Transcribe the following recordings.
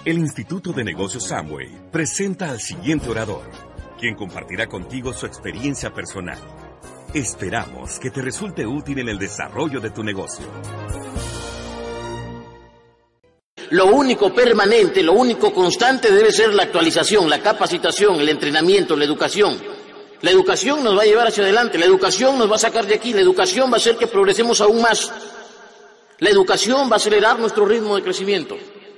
El Instituto de Negocios Amway presenta al siguiente orador, quien compartirá contigo su experiencia personal. Esperamos que te resulte útil en el desarrollo de tu negocio. Lo único permanente, lo único constante debe ser la actualización, la capacitación, el entrenamiento, la educación. La educación nos va a llevar hacia adelante, la educación nos va a sacar de aquí, la educación va a hacer que progresemos aún más. La educación va a acelerar nuestro ritmo de crecimiento.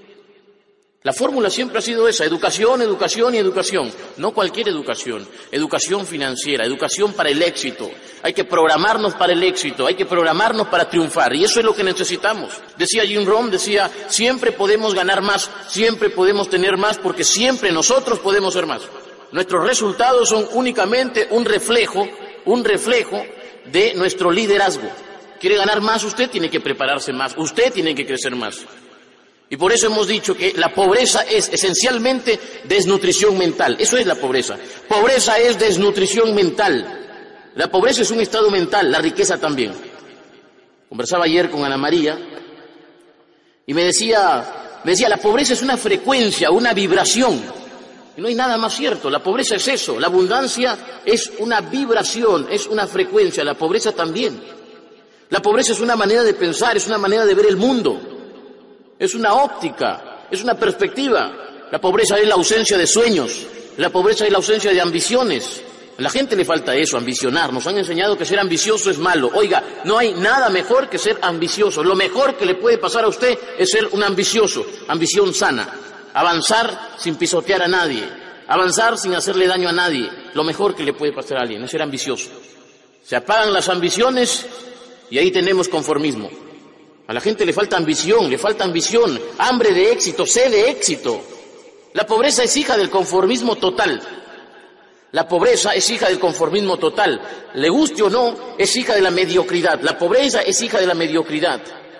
La fórmula siempre ha sido esa, educación, educación y educación. No cualquier educación, educación financiera, educación para el éxito. Hay que programarnos para el éxito, hay que programarnos para triunfar. Y eso es lo que necesitamos. Decía Jim Rohn, decía, siempre podemos ganar más, siempre podemos tener más, porque siempre nosotros podemos ser más. Nuestros resultados son únicamente un reflejo de nuestro liderazgo. ¿Quiere ganar más? Usted tiene que prepararse más, usted tiene que crecer más. Y por eso hemos dicho que la pobreza es esencialmente desnutrición mental. Eso es la pobreza. Pobreza es desnutrición mental. La pobreza es un estado mental, la riqueza también. Conversaba ayer con Ana María y me decía, la pobreza es una frecuencia, una vibración. Y no hay nada más cierto, la pobreza es eso. La abundancia es una vibración, es una frecuencia, la pobreza también. La pobreza es una manera de pensar, es una manera de ver el mundo. Es una óptica, es una perspectiva. La pobreza es la ausencia de sueños, la pobreza es la ausencia de ambiciones. A la gente le falta eso, ambicionar. Nos han enseñado que ser ambicioso es malo. Oiga, no hay nada mejor que ser ambicioso. Lo mejor que le puede pasar a usted es ser un ambicioso, ambición sana. Avanzar sin pisotear a nadie, avanzar sin hacerle daño a nadie. Lo mejor que le puede pasar a alguien es ser ambicioso. Se apagan las ambiciones y ahí tenemos conformismo. A la gente le falta ambición, hambre de éxito, sed de éxito. La pobreza es hija del conformismo total. La pobreza es hija del conformismo total. Le guste o no, es hija de la mediocridad. La pobreza es hija de la mediocridad.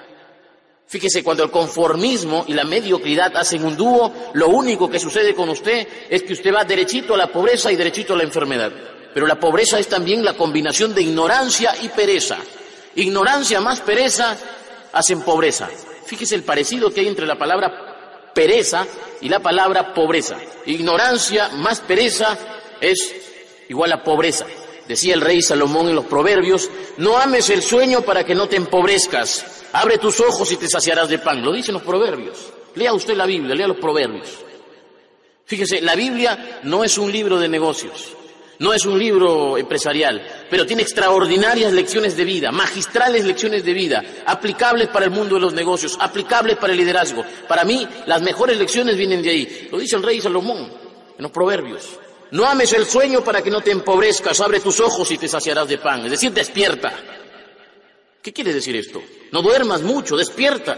Fíjese, cuando el conformismo y la mediocridad hacen un dúo, lo único que sucede con usted es que usted va derechito a la pobreza y derechito a la enfermedad. Pero la pobreza es también la combinación de ignorancia y pereza. Ignorancia más pereza hacen pobreza. Fíjese el parecido que hay entre la palabra pereza y la palabra pobreza. Ignorancia más pereza es igual a pobreza. Decía el rey Salomón en los Proverbios, no ames el sueño para que no te empobrezcas. Abre tus ojos y te saciarás de pan. Lo dicen los Proverbios. Lea usted la Biblia, lea los Proverbios. Fíjese, la Biblia no es un libro de negocios. No es un libro empresarial, pero tiene extraordinarias lecciones de vida, magistrales lecciones de vida, aplicables para el mundo de los negocios, aplicables para el liderazgo. Para mí, las mejores lecciones vienen de ahí. Lo dice el rey Salomón en los Proverbios. No ames el sueño para que no te empobrezcas, abre tus ojos y te saciarás de pan. Es decir, despierta. ¿Qué quiere decir esto? No duermas mucho, despierta.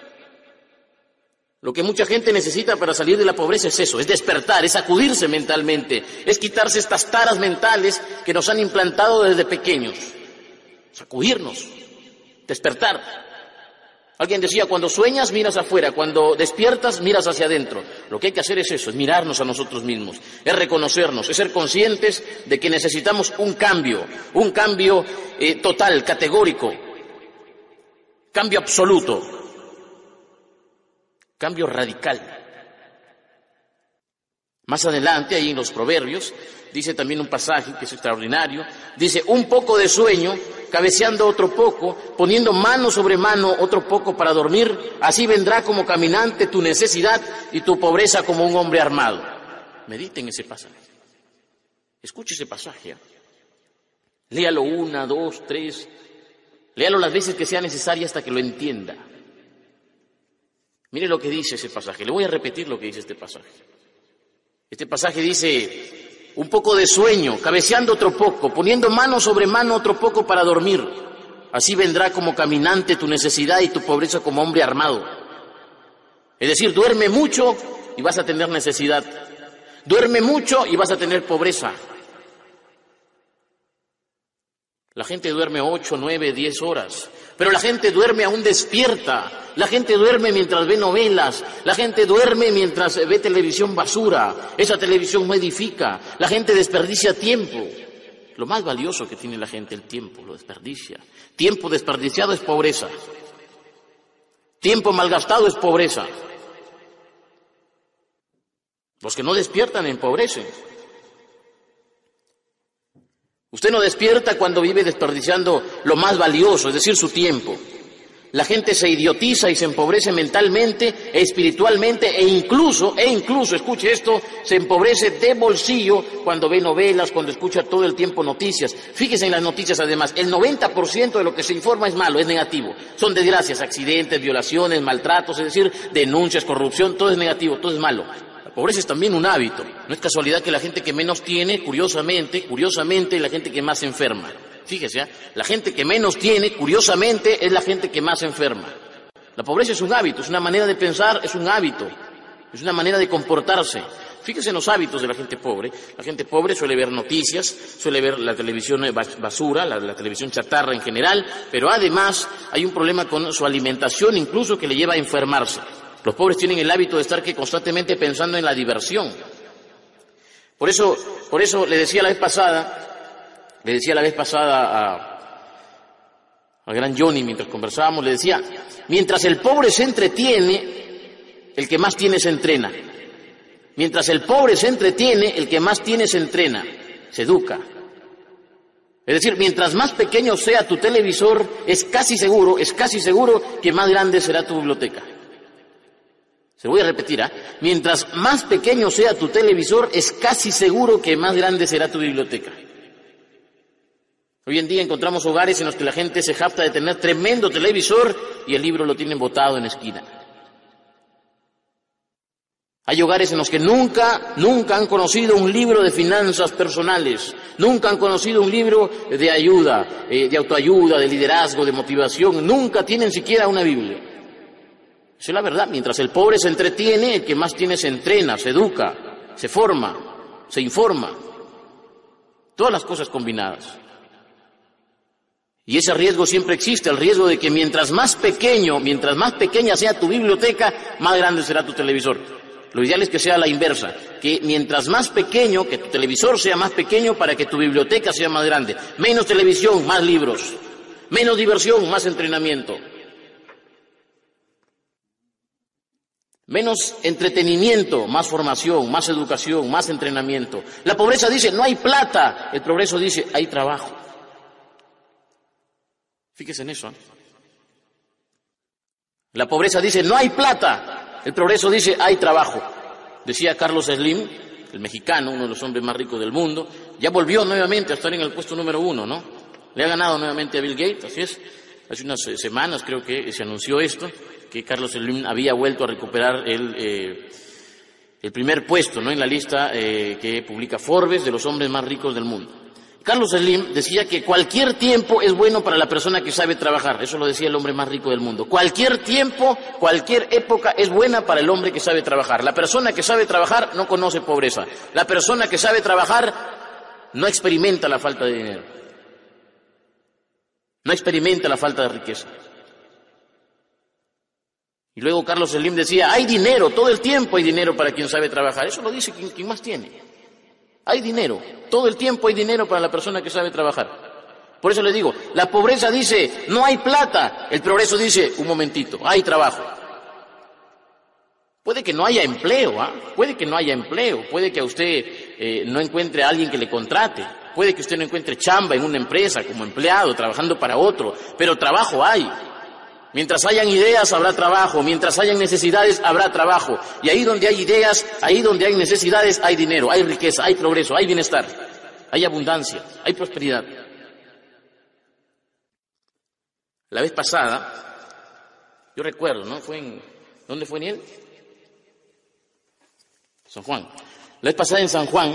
Lo que mucha gente necesita para salir de la pobreza es eso, es despertar, es sacudirse mentalmente, es quitarse estas taras mentales que nos han implantado desde pequeños. Sacudirnos, despertar. Alguien decía, cuando sueñas miras afuera, cuando despiertas miras hacia adentro. Lo que hay que hacer es eso, es mirarnos a nosotros mismos, es reconocernos, es ser conscientes de que necesitamos un cambio total, categórico, cambio absoluto. Cambio radical. Más adelante, ahí en los Proverbios, dice también un pasaje que es extraordinario. Dice, un poco de sueño, cabeceando otro poco, poniendo mano sobre mano otro poco para dormir, así vendrá como caminante tu necesidad y tu pobreza como un hombre armado. Mediten ese pasaje. Escuche ese pasaje. Léalo 1, 2, 3. Léalo las veces que sea necesaria hasta que lo entienda. Mire lo que dice ese pasaje. Le voy a repetir lo que dice este pasaje. Este pasaje dice, un poco de sueño, cabeceando otro poco, poniendo mano sobre mano otro poco para dormir. Así vendrá como caminante tu necesidad y tu pobreza como hombre armado. Es decir, duerme mucho y vas a tener necesidad. Duerme mucho y vas a tener pobreza. La gente duerme 8, 9, 10 horas, pero la gente duerme aún despierta. La gente duerme mientras ve novelas, la gente duerme mientras ve televisión basura. Esa televisión no edifica, la gente desperdicia tiempo. Lo más valioso que tiene la gente, el tiempo, lo desperdicia. Tiempo desperdiciado es pobreza. Tiempo malgastado es pobreza. Los que no despiertan empobrecen. Usted no despierta cuando vive desperdiciando lo más valioso, es decir, su tiempo. La gente se idiotiza y se empobrece mentalmente, espiritualmente e incluso, escuche esto, se empobrece de bolsillo cuando ve novelas, cuando escucha todo el tiempo noticias. Fíjese en las noticias además, el 90% de lo que se informa es malo, es negativo. Son desgracias, accidentes, violaciones, maltratos, es decir, denuncias, corrupción, todo es negativo, todo es malo. La pobreza es también un hábito. No es casualidad que la gente que menos tiene, curiosamente, es la gente que más se enferma. Fíjese, la gente que menos tiene, curiosamente, es la gente que más se enferma. La pobreza es un hábito, es una manera de pensar, es un hábito, es una manera de comportarse. Fíjese en los hábitos de la gente pobre. La gente pobre suele ver noticias, suele ver la televisión basura, la televisión chatarra en general, pero además hay un problema con su alimentación, incluso que le lleva a enfermarse. Los pobres tienen el hábito de estar constantemente pensando en la diversión. Por eso le decía la vez pasada al gran Johnny, mientras conversábamos, le decía, mientras el pobre se entretiene, el que más tiene se entrena. Mientras el pobre se entretiene, el que más tiene se entrena, se educa. Es decir, mientras más pequeño sea tu televisor, es casi seguro que más grande será tu biblioteca. Se lo voy a repetir, mientras más pequeño sea tu televisor, es casi seguro que más grande será tu biblioteca. Hoy en día encontramos hogares en los que la gente se jacta de tener tremendo televisor y el libro lo tienen botado en la esquina. Hay hogares en los que nunca han conocido un libro de finanzas personales, nunca han conocido un libro de ayuda, de autoayuda, de liderazgo, de motivación, nunca tienen siquiera una Biblia. Esa es la verdad. Mientras el pobre se entretiene, el que más tiene se entrena, se educa, se forma, se informa. Todas las cosas combinadas. Y ese riesgo siempre existe, el riesgo de que mientras más pequeña sea tu biblioteca, más grande será tu televisor. Lo ideal es que sea la inversa, que mientras más pequeño, que tu televisor sea más pequeño para que tu biblioteca sea más grande. Menos televisión, más libros. Menos diversión, más entrenamiento. Menos entretenimiento, más formación, más educación, más entrenamiento. La pobreza dice, no hay plata. El progreso dice, hay trabajo. Fíjese en eso. La pobreza dice, no hay plata. El progreso dice, hay trabajo. Decía Carlos Slim, el mexicano, uno de los hombres más ricos del mundo, ya volvió nuevamente a estar en el puesto número 1, ¿no? Le ha ganado nuevamente a Bill Gates, así es. Hace unas semanas creo que se anunció esto, que Carlos Slim había vuelto a recuperar el primer puesto, ¿no?, en la lista que publica Forbes de los hombres más ricos del mundo. Carlos Slim decía que cualquier tiempo es bueno para la persona que sabe trabajar. Eso lo decía el hombre más rico del mundo. Cualquier tiempo, cualquier época es buena para el hombre que sabe trabajar. La persona que sabe trabajar no conoce pobreza. La persona que sabe trabajar no experimenta la falta de dinero. No experimenta la falta de riqueza. Y luego Carlos Slim decía, hay dinero, todo el tiempo hay dinero para quien sabe trabajar. Eso lo dice quien más tiene. Hay dinero, todo el tiempo hay dinero para la persona que sabe trabajar. Por eso le digo, la pobreza dice, no hay plata. El progreso dice, un momentito, hay trabajo. Puede que no haya empleo, puede que no haya empleo, puede que a usted no encuentre a alguien que le contrate, puede que usted no encuentre chamba en una empresa como empleado, trabajando para otro, pero trabajo hay. Mientras hayan ideas, habrá trabajo. Mientras hayan necesidades, habrá trabajo. Y ahí donde hay ideas, ahí donde hay necesidades, hay dinero, hay riqueza, hay progreso, hay bienestar, hay abundancia, hay prosperidad. La vez pasada, yo recuerdo, ¿no? ¿Dónde fue Niel? San Juan. La vez pasada en San Juan,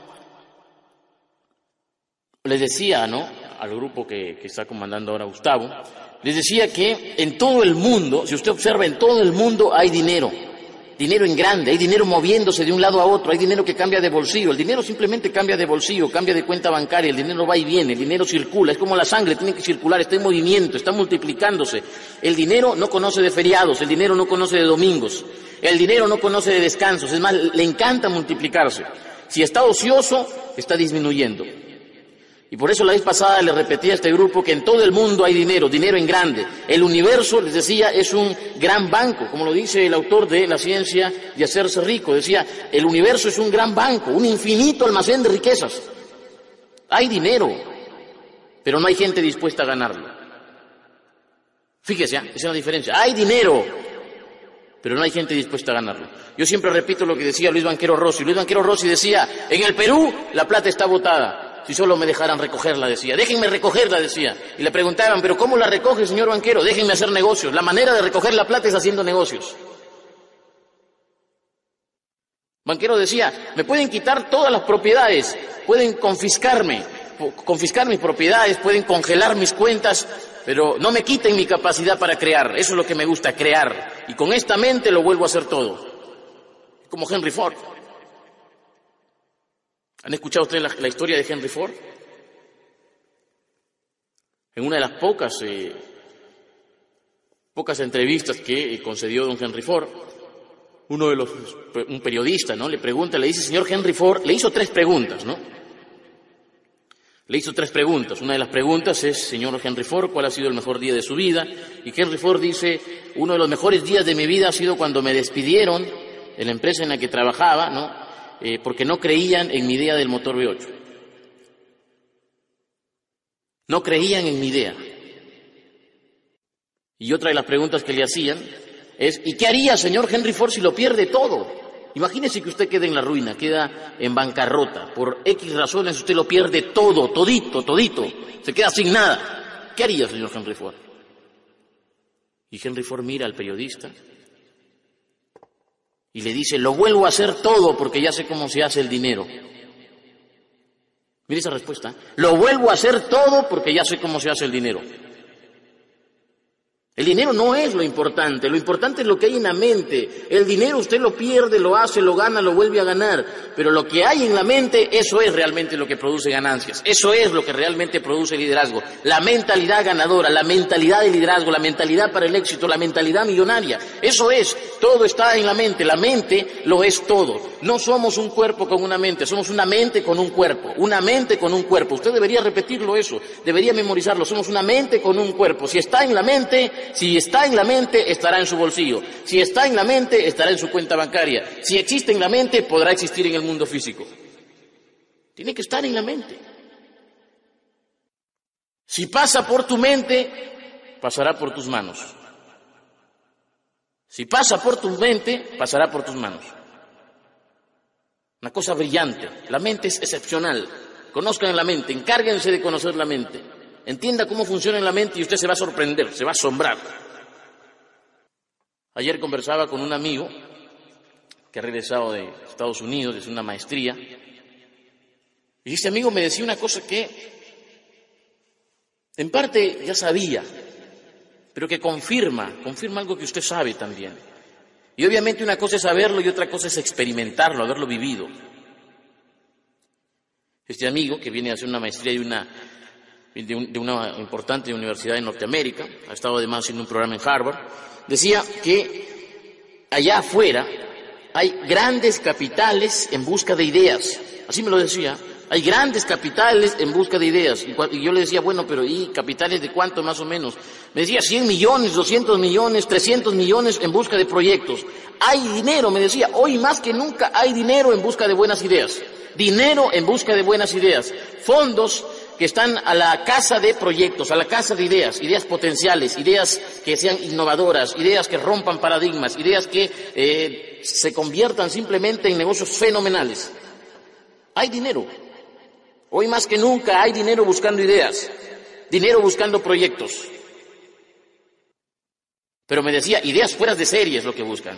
les decía, ¿no?, al grupo que está comandando ahora Gustavo, les decía que en todo el mundo, si usted observa, en todo el mundo hay dinero en grande, hay dinero moviéndose de un lado a otro, hay dinero que cambia de bolsillo, el dinero simplemente cambia de bolsillo, cambia de cuenta bancaria, el dinero va y viene, el dinero circula, es como la sangre, tiene que circular, está en movimiento, está multiplicándose. El dinero no conoce de feriados, el dinero no conoce de domingos, el dinero no conoce de descansos, es más, le encanta multiplicarse. Si está ocioso, está disminuyendo. Y por eso la vez pasada le repetí a este grupo que en todo el mundo hay dinero, dinero en grande. El universo, les decía, es un gran banco, como lo dice el autor de La ciencia de hacerse rico. Decía, el universo es un gran banco, un infinito almacén de riquezas. Hay dinero, pero no hay gente dispuesta a ganarlo. Fíjese, esa es la diferencia. Hay dinero, pero no hay gente dispuesta a ganarlo. Yo siempre repito lo que decía Luis Banquero Rossi. Luis Banquero Rossi decía, en el Perú la plata está botada. Si solo me dejaran recogerla, decía. Déjenme recogerla, decía. Y le preguntaban, ¿pero cómo la recoge, señor banquero? Déjenme hacer negocios. La manera de recoger la plata es haciendo negocios. Banquero decía, me pueden quitar todas las propiedades, pueden confiscar mis propiedades, pueden congelar mis cuentas, pero no me quiten mi capacidad para crear. Eso es lo que me gusta, crear. Y con esta mente lo vuelvo a hacer todo. Como Henry Ford. ¿Han escuchado ustedes la historia de Henry Ford? En una de las pocas entrevistas que concedió don Henry Ford, un periodista, ¿no? Le pregunta, le dice, señor Henry Ford, le hizo 3 preguntas, ¿no? Le hizo 3 preguntas. Una de las preguntas es, señor Henry Ford, ¿cuál ha sido el mejor día de su vida? Y Henry Ford dice, uno de los mejores días de mi vida ha sido cuando me despidieron de la empresa en la que trabajaba, ¿no? Porque no creían en mi idea del motor V8. No creían en mi idea. Y otra de las preguntas que le hacían es, ¿y qué haría, señor Henry Ford, si lo pierde todo? Imagínese que usted queda en la ruina, queda en bancarrota. Por X razones usted lo pierde todo, todito. Se queda sin nada. ¿Qué haría, señor Henry Ford? Y Henry Ford mira al periodista y le dice, lo vuelvo a hacer todo porque ya sé cómo se hace el dinero. Mire esa respuesta. Lo vuelvo a hacer todo porque ya sé cómo se hace el dinero. El dinero no es lo importante es lo que hay en la mente. El dinero usted lo pierde, lo hace, lo gana, lo vuelve a ganar. Pero lo que hay en la mente, eso es realmente lo que produce ganancias. Eso es lo que realmente produce liderazgo. La mentalidad ganadora, la mentalidad de liderazgo, la mentalidad para el éxito, la mentalidad millonaria. Eso es, todo está en la mente lo es todo. No somos un cuerpo con una mente, somos una mente con un cuerpo. Una mente con un cuerpo. Usted debería repetirlo eso, debería memorizarlo. Somos una mente con un cuerpo. Si está en la mente, estará en su bolsillo. Si está en la mente, estará en su cuenta bancaria. Si existe en la mente, podrá existir en el mundo físico. Tiene que estar en la mente. Si pasa por tu mente, pasará por tus manos. Si pasa por tu mente, pasará por tus manos. Una cosa brillante. La mente es excepcional. Conozcan la mente, encárguense de conocer la mente. Entienda cómo funciona en la mente y usted se va a sorprender, se va a asombrar. Ayer conversaba con un amigo que ha regresado de Estados Unidos, de una maestría, y este amigo me decía una cosa que en parte ya sabía, pero que confirma algo que usted sabe también. Y obviamente una cosa es saberlo y otra cosa es experimentarlo, haberlo vivido. Este amigo que viene a hacer una maestría de una importante universidad en Norteamérica, ha estado además haciendo un programa en Harvard, decía que allá afuera hay grandes capitales en busca de ideas. Así me lo decía, hay grandes capitales en busca de ideas. Y yo le decía, bueno, pero ¿y capitales de cuánto más o menos? Me decía 100 millones, 200 millones, 300 millones en busca de proyectos. Hay dinero, me decía, hoy más que nunca hay dinero en busca de buenas ideas. Dinero en busca de buenas ideas. Fondos que están a la casa de proyectos, a la casa de ideas potenciales, ideas que sean innovadoras, ideas que rompan paradigmas, ideas que se conviertan simplemente en negocios fenomenales. Hay dinero. Hoy más que nunca hay dinero buscando ideas, dinero buscando proyectos. Pero me decía, ideas fuera de serie es lo que buscan.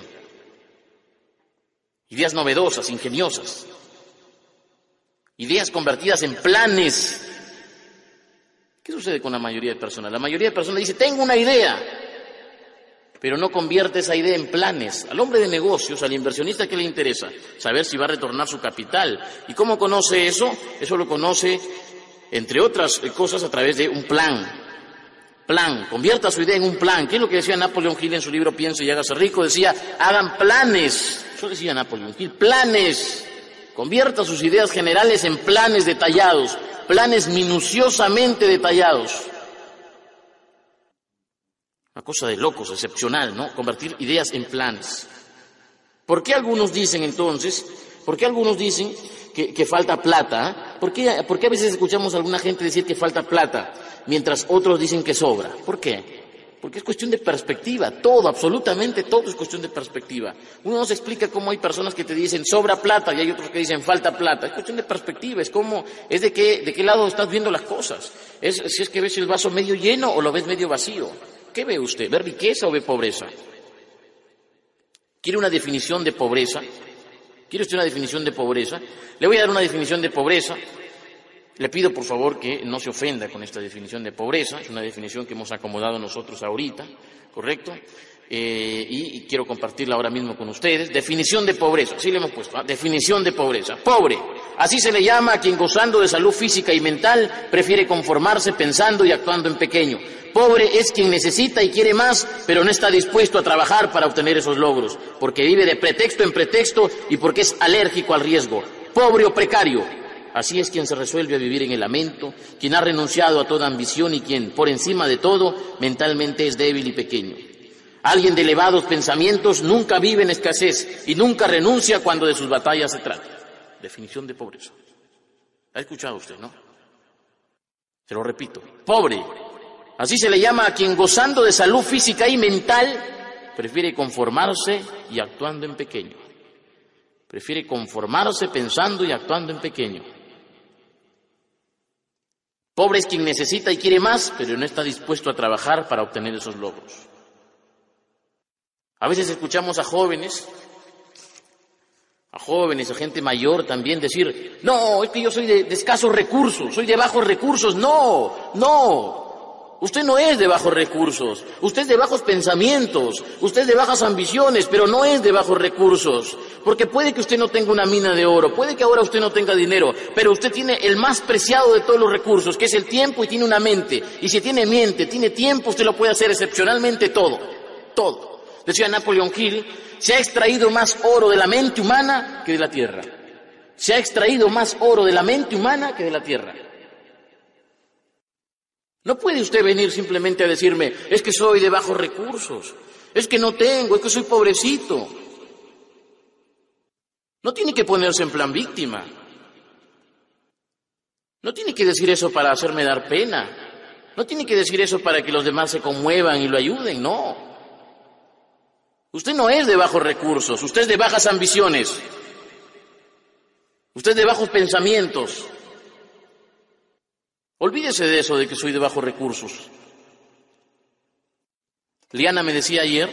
Ideas novedosas, ingeniosas. Ideas convertidas en planes. ¿Qué sucede con la mayoría de personas? La mayoría de personas dice, tengo una idea, pero no convierte esa idea en planes. Al hombre de negocios, al inversionista, ¿qué le interesa? Saber si va a retornar su capital. ¿Y cómo conoce eso? Eso lo conoce, entre otras cosas, a través de un plan. Convierta su idea en un plan. ¿Qué es lo que decía Napoleon Hill en su libro Piense y hágase rico? Decía, hagan planes. Eso decía Napoleon Hill, planes. Convierta sus ideas generales en planes detallados. planes minuciosamente detallados. Una cosa de locos, excepcional, ¿no? Convertir ideas en planes. ¿Por qué algunos dicen entonces, que falta plata? ¿Por qué a veces escuchamos a alguna gente decir que falta plata, mientras otros dicen que sobra? ¿Por qué? Porque es cuestión de perspectiva, todo, absolutamente todo es cuestión de perspectiva. Uno nos explica cómo hay personas que te dicen sobra plata y hay otros que dicen falta plata. Es cuestión de perspectiva, es de qué lado estás viendo las cosas. Si es que ves el vaso medio lleno o lo ves medio vacío. ¿Qué ve usted? ¿Ve riqueza o ve pobreza? ¿Quiere una definición de pobreza? ¿Quiere usted una definición de pobreza? Le voy a dar una definición de pobreza. Le pido, por favor, que no se ofenda con esta definición de pobreza. Es una definición que hemos acomodado nosotros ahorita, ¿correcto? Y quiero compartirla ahora mismo con ustedes. Definición de pobreza, así le hemos puesto, ¿eh? Definición de pobreza. Pobre, así se le llama a quien gozando de salud física y mental prefiere conformarse pensando y actuando en pequeño. Pobre es quien necesita y quiere más, pero no está dispuesto a trabajar para obtener esos logros, porque vive de pretexto en pretexto y porque es alérgico al riesgo. Pobre o precario, así es quien se resuelve a vivir en el lamento, quien ha renunciado a toda ambición y quien, por encima de todo, mentalmente es débil y pequeño. Alguien de elevados pensamientos nunca vive en escasez y nunca renuncia cuando de sus batallas se trata. Definición de pobreza. ¿Ha escuchado usted, no? Se lo repito. Pobre. Así se le llama a quien gozando de salud física y mental prefiere conformarse y actuando en pequeño. Prefiere conformarse pensando y actuando en pequeño. Pobre es quien necesita y quiere más, pero no está dispuesto a trabajar para obtener esos logros. A veces escuchamos a jóvenes, a gente mayor también decir, no, es que yo soy de escasos recursos, soy de bajos recursos. No. Usted no es de bajos recursos, usted es de bajos pensamientos, usted es de bajas ambiciones, pero no es de bajos recursos. Porque puede que usted no tenga una mina de oro, puede que ahora usted no tenga dinero, pero usted tiene el más preciado de todos los recursos, que es el tiempo, y tiene una mente. Y si tiene mente, tiene tiempo, usted lo puede hacer excepcionalmente todo. Decía Napoleon Hill, se ha extraído más oro de la mente humana que de la tierra. Se ha extraído más oro de la mente humana que de la tierra. No puede usted venir simplemente a decirme, es que soy de bajos recursos, es que no tengo, es que soy pobrecito. No tiene que ponerse en plan víctima. No tiene que decir eso para hacerme dar pena. No tiene que decir eso para que los demás se conmuevan y lo ayuden, no. Usted no es de bajos recursos, usted es de bajas ambiciones. Usted es de bajos pensamientos. Olvídese de eso de que soy de bajos recursos. Liana me decía ayer,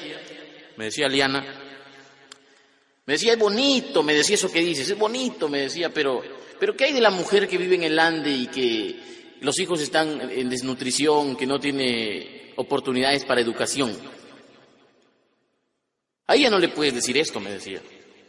es bonito, me decía eso que dices, es bonito, me decía, pero ¿qué hay de la mujer que vive en el Ande y que los hijos están en desnutrición, que no tiene oportunidades para educación? A ella no le puedes decir esto, me decía.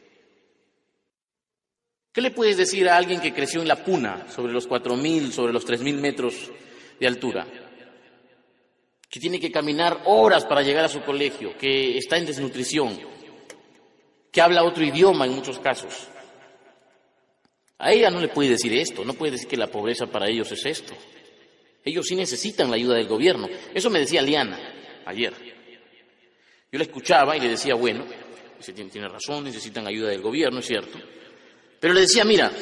¿Qué le puedes decir a alguien que creció en la Puna, sobre los 4.000, sobre los 3.000 metros de altura? Que tiene que caminar horas para llegar a su colegio, que está en desnutrición, que habla otro idioma en muchos casos. A ella no le puede decir esto, no puede decir que la pobreza para ellos es esto. Ellos sí necesitan la ayuda del gobierno. Eso me decía Liana ayer. Yo la escuchaba y le decía, bueno, tiene razón, necesitan ayuda del gobierno, es cierto. Pero le decía, mira,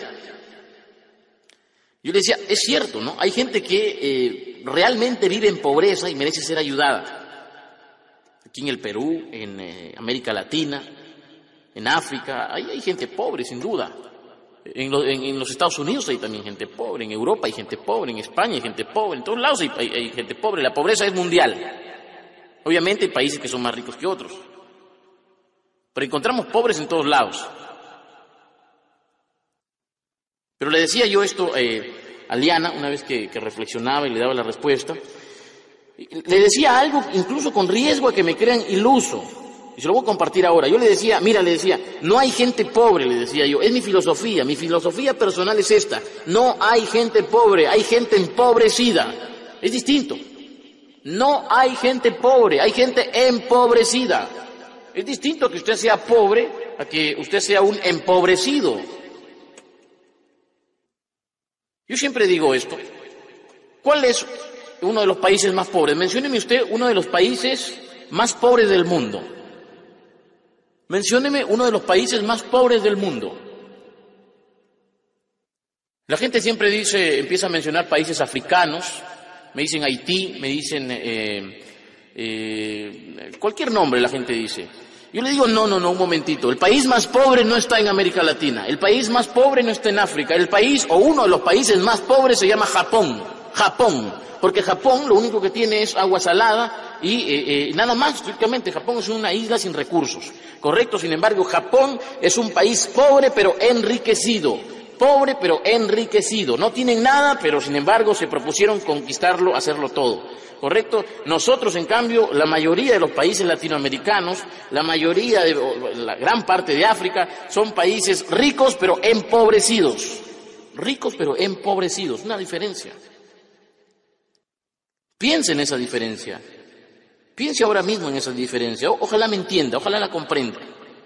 yo le decía, es cierto, ¿no? Hay gente que realmente vive en pobreza y merece ser ayudada. Aquí en el Perú, en América Latina, en África, hay gente pobre, sin duda. En los Estados Unidos hay también gente pobre, en Europa hay gente pobre, en España hay gente pobre, en todos lados hay gente pobre. La pobreza es mundial. Obviamente hay países que son más ricos que otros. Pero encontramos pobres en todos lados. Pero le decía yo esto a Liana, una vez que reflexionaba y le daba la respuesta, le decía algo incluso con riesgo a que me crean iluso, y se lo voy a compartir ahora. Yo le decía, no hay gente pobre, le decía yo, es mi filosofía personal es esta, no hay gente pobre, hay gente empobrecida, es distinto. No hay gente pobre, hay gente empobrecida. Es distinto a que usted sea pobre a que usted sea un empobrecido. Yo siempre digo esto. ¿Cuál es uno de los países más pobres? Mencióneme usted uno de los países más pobres del mundo. Mencióneme uno de los países más pobres del mundo. La gente siempre empieza a mencionar países africanos, me dicen Haití, me dicen cualquier nombre la gente dice. Yo le digo, no, un momentito. El país más pobre no está en América Latina. El país más pobre no está en África. El país, o uno de los países más pobres se llama Japón. Japón. Porque Japón lo único que tiene es agua salada y nada más, estrictamente. Japón es una isla sin recursos. Correcto, sin embargo, Japón es un país pobre pero enriquecido. Pobre pero enriquecido. No tienen nada, pero sin embargo se propusieron conquistarlo, hacerlo todo. ¿Correcto? Nosotros, en cambio, la mayoría de los países latinoamericanos, la gran parte de África, son países ricos pero empobrecidos. Ricos pero empobrecidos. Una diferencia. Piense en esa diferencia. Piense ahora mismo en esa diferencia. Ojalá me entienda, ojalá la comprenda.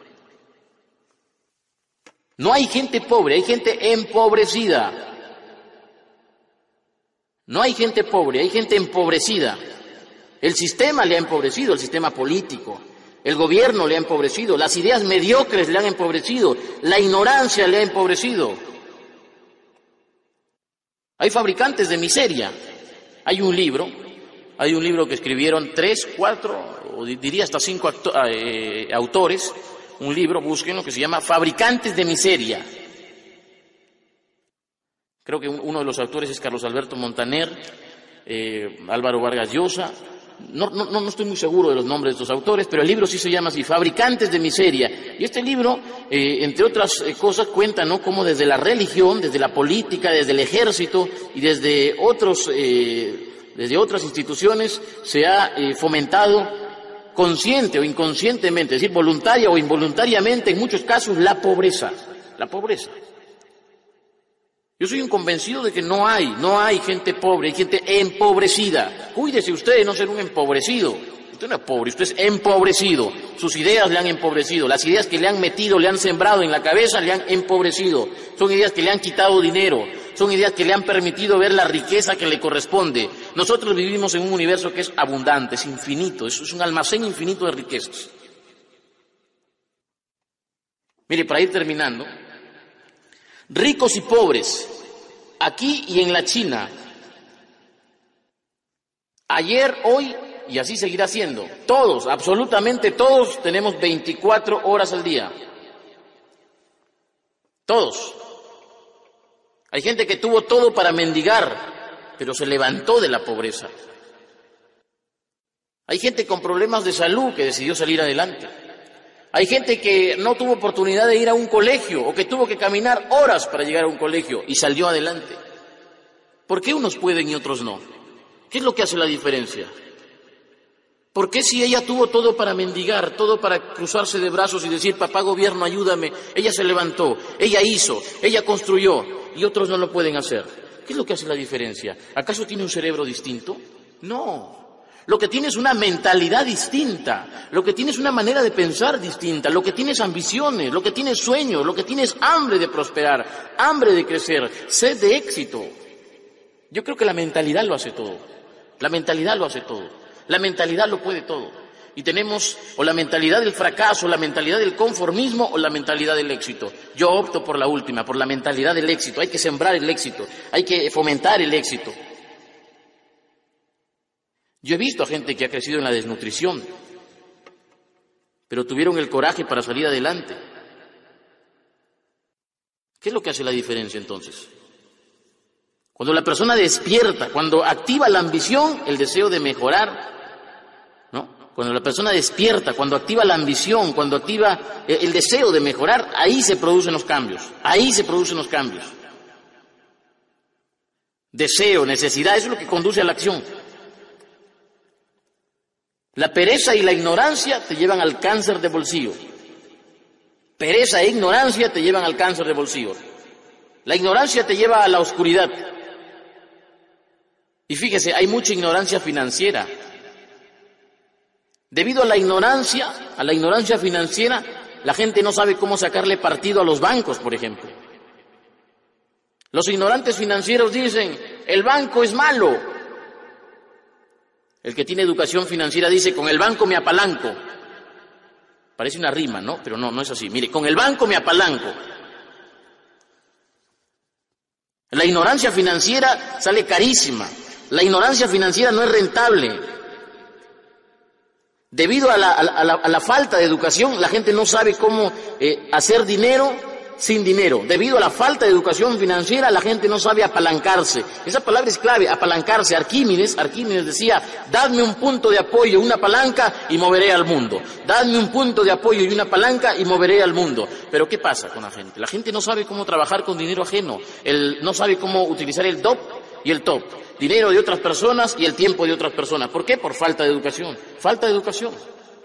No hay gente pobre, hay gente empobrecida. No hay gente pobre, hay gente empobrecida. El sistema le ha empobrecido, el sistema político. El gobierno le ha empobrecido, las ideas mediocres le han empobrecido, la ignorancia le ha empobrecido. Hay fabricantes de miseria. Hay un libro que escribieron 3, 4, o diría hasta 5 autores. Un libro, búsquenlo, que se llama Fabricantes de Miseria. Creo que uno de los autores es Carlos Alberto Montaner, Álvaro Vargas Llosa. No estoy muy seguro de los nombres de estos autores, pero el libro sí se llama así, Fabricantes de Miseria. Y este libro, entre otras cosas, cuenta, ¿no?, cómo desde la religión, desde la política, desde el ejército y desde otras instituciones se ha fomentado consciente o inconscientemente, es decir, voluntaria o involuntariamente, en muchos casos, la pobreza. La pobreza. Yo soy un convencido de que no hay gente pobre, hay gente empobrecida. Cuídese usted de no ser un empobrecido. Usted no es pobre, usted es empobrecido. Sus ideas le han empobrecido. Las ideas que le han metido, le han sembrado en la cabeza, le han empobrecido. Son ideas que le han quitado dinero. Son ideas que le han permitido ver la riqueza que le corresponde. Nosotros vivimos en un universo que es abundante, es infinito, es un almacén infinito de riquezas. Mire, para ir terminando, ricos y pobres, aquí y en la China, ayer, hoy, y así seguirá siendo, todos, absolutamente todos, tenemos 24 horas al día. Todos. Hay gente que tuvo todo para mendigar, pero se levantó de la pobreza. Hay gente con problemas de salud que decidió salir adelante. Hay gente que no tuvo oportunidad de ir a un colegio o que tuvo que caminar horas para llegar a un colegio y salió adelante. ¿Por qué unos pueden y otros no? ¿Qué es lo que hace la diferencia? ¿Por qué si ella tuvo todo para mendigar, todo para cruzarse de brazos y decir, papá gobierno, ayúdame? Ella se levantó, ella hizo, ella construyó y otros no lo pueden hacer. ¿Qué es lo que hace la diferencia? ¿Acaso tiene un cerebro distinto? No. Lo que tiene es una mentalidad distinta, lo que tiene es una manera de pensar distinta, lo que tiene es ambiciones, lo que tiene es sueños, lo que tiene es hambre de prosperar, hambre de crecer, sed de éxito. Yo creo que la mentalidad lo hace todo. La mentalidad lo hace todo. La mentalidad lo puede todo. Y tenemos o la mentalidad del fracaso, la mentalidad del conformismo o la mentalidad del éxito. Yo opto por la última, por la mentalidad del éxito. Hay que sembrar el éxito, hay que fomentar el éxito. Yo he visto a gente que ha crecido en la desnutrición, pero tuvieron el coraje para salir adelante. ¿Qué es lo que hace la diferencia entonces? Cuando la persona despierta, cuando activa la ambición, el deseo de mejorar, ¿no? Cuando la persona despierta, cuando activa la ambición, cuando activa el deseo de mejorar, ahí se producen los cambios, ahí se producen los cambios. Deseo, necesidad, eso es lo que conduce a la acción. La pereza y la ignorancia te llevan al cáncer de bolsillo. Pereza e ignorancia te llevan al cáncer de bolsillo. La ignorancia te lleva a la oscuridad. Y fíjese, hay mucha ignorancia financiera. Debido a la ignorancia financiera, la gente no sabe cómo sacarle partido a los bancos, por ejemplo. Los ignorantes financieros dicen, el banco es malo. El que tiene educación financiera dice, con el banco me apalanco. Parece una rima, ¿no? Pero no es así. Mire, con el banco me apalanco. La ignorancia financiera sale carísima. La ignorancia financiera no es rentable. Debido a la falta de educación, la gente no sabe cómo hacer dinero sin dinero. Debido a la falta de educación financiera, la gente no sabe apalancarse. Esa palabra es clave, apalancarse. Arquímedes decía, dadme un punto de apoyo, una palanca y moveré al mundo. Dadme un punto de apoyo y una palanca y moveré al mundo. Pero ¿qué pasa con la gente? La gente no sabe cómo trabajar con dinero ajeno. No sabe cómo utilizar el DOP y el TOP. Dinero de otras personas y el tiempo de otras personas. ¿Por qué? Por falta de educación. Falta de educación.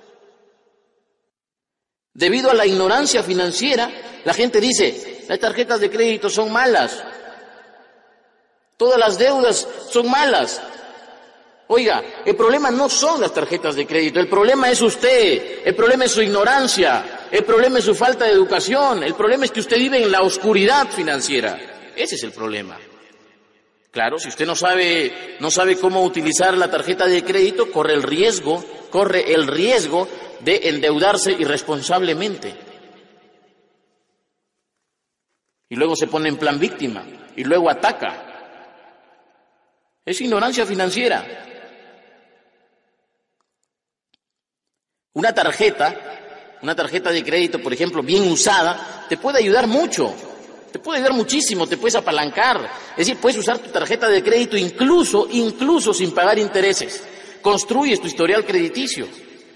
Debido a la ignorancia financiera, la gente dice, las tarjetas de crédito son malas. Todas las deudas son malas. Oiga, el problema no son las tarjetas de crédito, el problema es usted, el problema es su ignorancia, el problema es su falta de educación, el problema es que usted vive en la oscuridad financiera. Ese es el problema. Claro, si usted no sabe cómo utilizar la tarjeta de crédito, corre el riesgo de endeudarse irresponsablemente. Y luego se pone en plan víctima, y luego ataca. Es ignorancia financiera. Una tarjeta de crédito, por ejemplo, bien usada, te puede ayudar mucho. Te puede ayudar muchísimo, te puedes apalancar. Es decir, puedes usar tu tarjeta de crédito incluso sin pagar intereses. Construyes tu historial crediticio.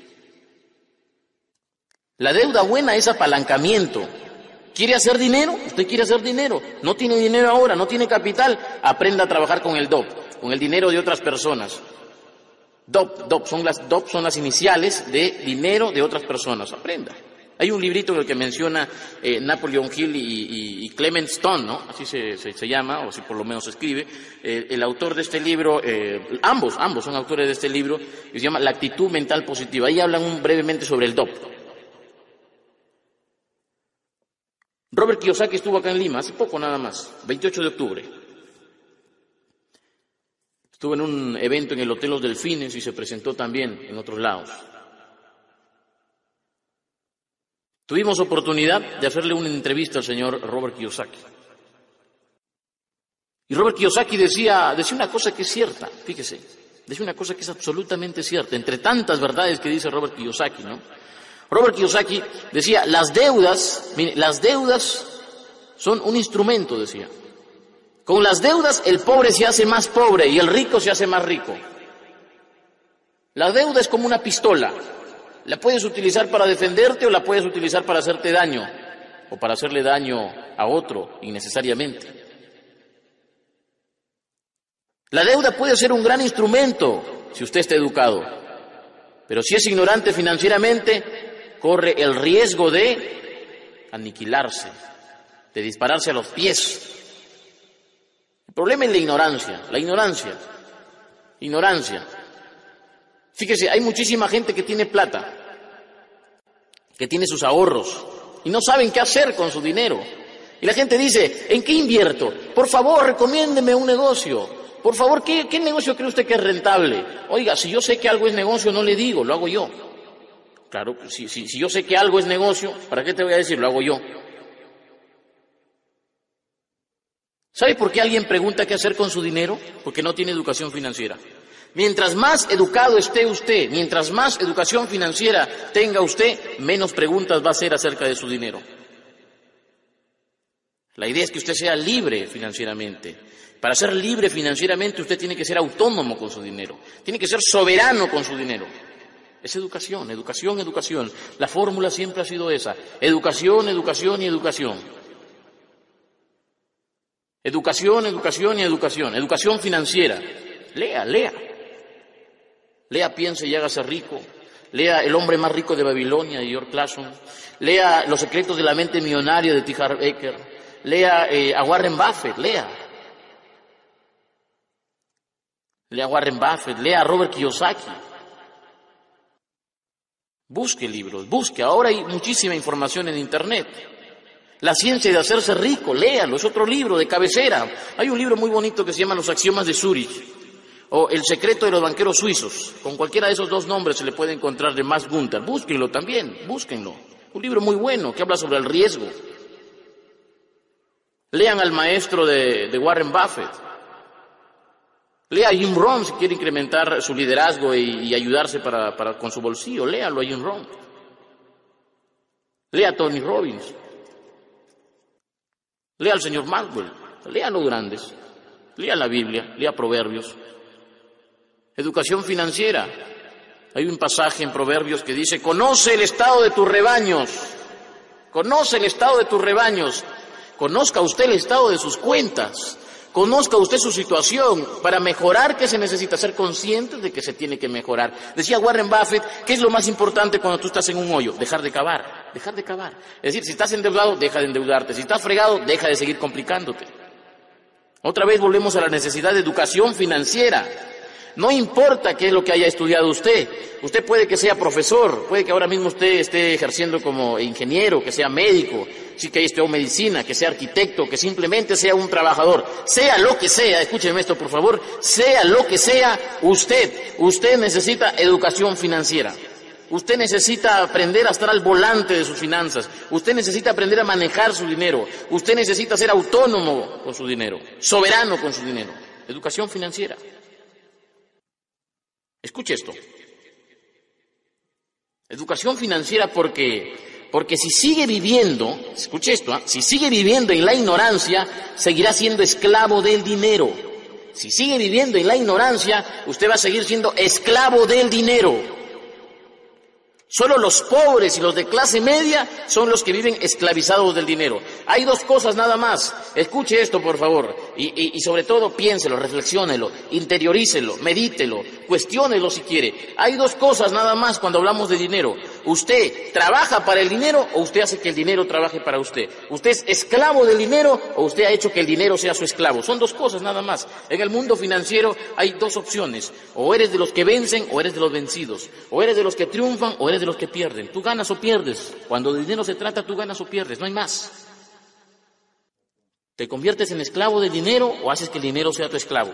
La deuda buena es apalancamiento. ¿Quiere hacer dinero? Usted quiere hacer dinero. No tiene dinero ahora, no tiene capital. Aprenda a trabajar con el DOP, con el dinero de otras personas. DOP son las iniciales de dinero de otras personas. Aprenda. Hay un librito en el que menciona Napoleon Hill y Clement Stone, ¿no? Así se llama, o así por lo menos se escribe. El autor de este libro, ambos son autores de este libro, que se llama La actitud mental positiva. Ahí hablan brevemente sobre el DOP. Robert Kiyosaki estuvo acá en Lima, hace poco nada más, 28 de octubre. Estuvo en un evento en el Hotel Los Delfines y se presentó también en otros lados. Tuvimos oportunidad de hacerle una entrevista al señor Robert Kiyosaki. Y Robert Kiyosaki decía una cosa que es cierta, fíjese, decía una cosa que es absolutamente cierta, entre tantas verdades que dice Robert Kiyosaki, ¿no? Robert Kiyosaki decía, las deudas son un instrumento, decía. Con las deudas el pobre se hace más pobre y el rico se hace más rico. La deuda es como una pistola. La puedes utilizar para defenderte o la puedes utilizar para hacerte daño o para hacerle daño a otro innecesariamente. La deuda puede ser un gran instrumento si usted está educado, pero si es ignorante financieramente, corre el riesgo de aniquilarse, de dispararse a los pies. El problema es la ignorancia. Fíjese, hay muchísima gente que tiene plata, que tiene sus ahorros y no saben qué hacer con su dinero. Y la gente dice, ¿en qué invierto? Por favor, recomiéndeme un negocio. Por favor, ¿qué negocio cree usted que es rentable? Oiga, si yo sé que algo es negocio, no le digo, lo hago yo. Claro, si yo sé que algo es negocio, ¿para qué te voy a decir? Lo hago yo. ¿Sabe por qué alguien pregunta qué hacer con su dinero? Porque no tiene educación financiera. Mientras más educado esté usted, mientras más educación financiera tenga usted, menos preguntas va a hacer acerca de su dinero. La idea es que usted sea libre financieramente. Para ser libre financieramente usted tiene que ser autónomo con su dinero. Tiene que ser soberano con su dinero. Es educación. La fórmula siempre ha sido esa. Educación y educación. Educación financiera. Lea, piense y hágase rico. Lea El hombre más rico de Babilonia, de George Clason. Lea Los secretos de la mente millonaria, de T. Harv Eker. Lea a Warren Buffett, lea a Warren Buffett, lea a Robert Kiyosaki. Busque libros, ahora hay muchísima información en Internet. La ciencia de hacerse rico, léalo, es otro libro de cabecera. Hay un libro muy bonito que se llama Los axiomas de Zurich, o El secreto de los banqueros suizos. Con cualquiera de esos dos nombres se le puede encontrar de Max Gunther. Búsquenlo también, búsquenlo. Un libro muy bueno que habla sobre el riesgo. Lean al maestro de Warren Buffett. Lea a Jim Rohn si quiere incrementar su liderazgo y ayudarse con su bolsillo. Léalo a Jim Rohn. Lea a Tony Robbins. Lea al señor Maxwell. Lea a los grandes. Lea la Biblia. Lea Proverbios. Educación financiera. Hay un pasaje en Proverbios que dice: conoce el estado de tus rebaños. Conoce el estado de tus rebaños. Conozca usted el estado de sus cuentas. Conozca usted su situación. Para mejorar, ¿qué se necesita? Ser consciente de que se tiene que mejorar. Decía Warren Buffett, ¿qué es lo más importante cuando tú estás en un hoyo? Dejar de cavar, dejar de cavar. Es decir, si estás endeudado, deja de endeudarte. Si estás fregado, deja de seguir complicándote. Otra vez volvemos a la necesidad de educación financiera. No importa qué es lo que haya estudiado usted. Usted puede que sea profesor, puede que ahora mismo usted esté ejerciendo como ingeniero, que sea médico, sí que estudió medicina, que sea arquitecto, que simplemente sea un trabajador. Sea lo que sea, escúcheme esto por favor, sea lo que sea, usted necesita educación financiera. Usted necesita aprender a estar al volante de sus finanzas. Usted necesita aprender a manejar su dinero. Usted necesita ser autónomo con su dinero, soberano con su dinero. Educación financiera. Escuche esto. Educación financiera porque si sigue viviendo, escuche esto, si sigue viviendo en la ignorancia, seguirá siendo esclavo del dinero. Si sigue viviendo en la ignorancia, usted va a seguir siendo esclavo del dinero. Solo los pobres y los de clase media son los que viven esclavizados del dinero. Hay dos cosas nada más. Escuche esto, por favor. Y sobre todo piénselo, reflexiónelo, interiorícelo, medítelo, cuestiónelo si quiere. Hay dos cosas nada más cuando hablamos de dinero. ¿Usted trabaja para el dinero o usted hace que el dinero trabaje para usted? ¿Usted es esclavo del dinero o usted ha hecho que el dinero sea su esclavo? Son dos cosas nada más. En el mundo financiero hay dos opciones. O eres de los que vencen o eres de los vencidos. O eres de los que triunfan o eres de los que pierden. Tú ganas o pierdes. Cuando de dinero se trata, tú ganas o pierdes. No hay más. ¿Te conviertes en esclavo del dinero o haces que el dinero sea tu esclavo?